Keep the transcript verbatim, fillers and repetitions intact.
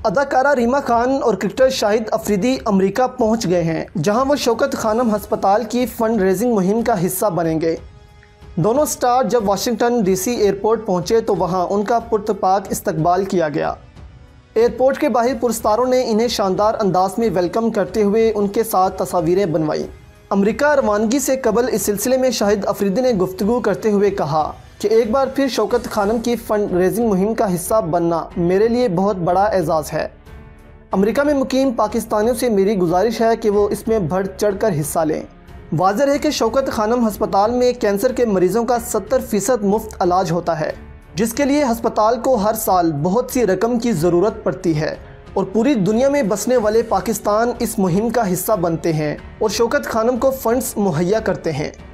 अदाकारा रीमा खान और cricketer Shahid Afridi America पहुंच गए हैं, जहां वो शौकत खानम हस्पताल की फंड रेजिंग मुहिम का हिस्सा बनेंगे। दोनों स्टार जब वाशिंगटन डीसी एयरपोर्ट पहुंचे तो वहां उनका पुरतपाक इस्तकबाल किया गया। एयरपोर्ट के बाहर पुरस्कारों ने इन्हें शानदार अंदाज में वेलकम करते हुए उनके साथ तस्वीरें बनवाई। अमेरिका रवानगी से कबल इस सिलसिले में शाहिद अफरीदी ने गुफ्तगू करते हुए कहा कि एक बार फिर शौकत खानम की फ़ंड रेजिंग मुहिम का हिस्सा बनना मेरे लिए बहुत बड़ा एजाज़ है। अमेरिका में मुकीम पाकिस्तानियों से मेरी गुजारिश है कि वो इसमें बढ़ चढ़ कर हिस्सा लें। वाज़ेह है कि शौकत खानम हस्पताल में कैंसर के मरीज़ों का सत्तर फ़ीसद मुफ्त इलाज होता है, जिसके लिए हस्पताल को हर साल बहुत सी रकम की ज़रूरत पड़ती है और पूरी दुनिया में बसने वाले पाकिस्तान इस मुहिम का हिस्सा बनते हैं और शौकत खानम को फ़ंड्स मुहैया करते हैं।